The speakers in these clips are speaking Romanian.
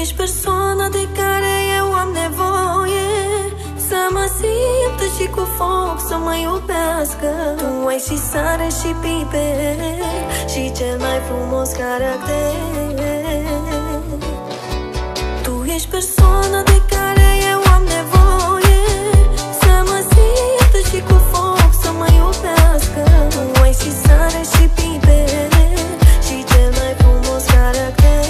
ești persoana de care eu am nevoie, să mă simtă și cu foc să mă iubească. Tu ai și sare și piper și cel mai frumos caracter. Tu ești persoana de care eu am nevoie, să mă simtă și cu foc să mă iubească. Tu ai și sare și piper și cel mai frumos caracter.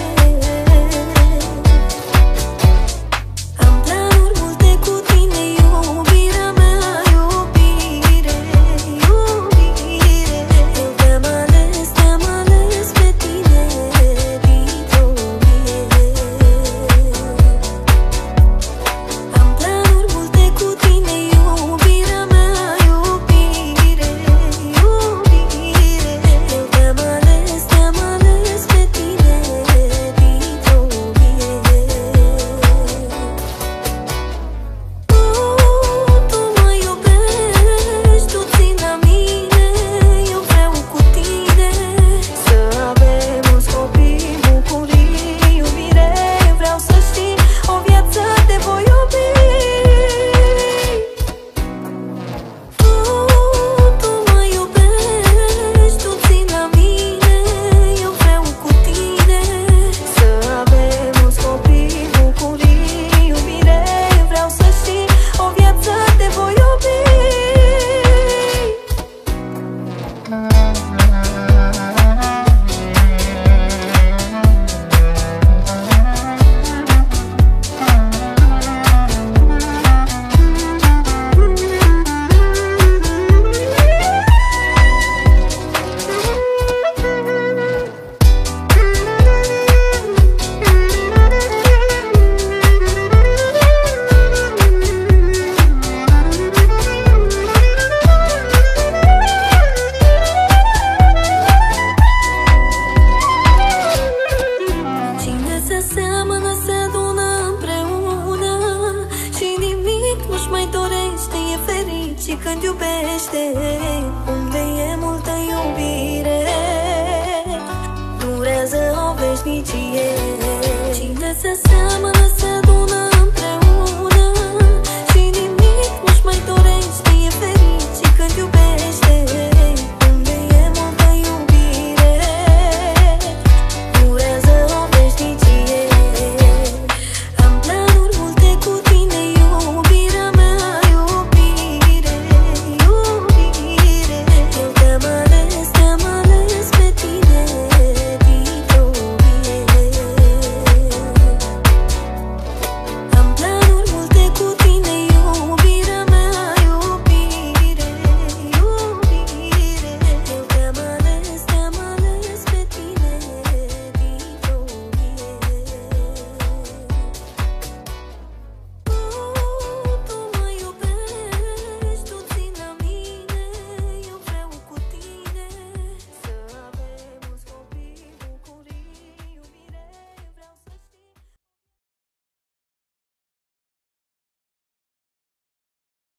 Și când iubește, unde e multă iubire, durează o veșnicie. Cine se seamănă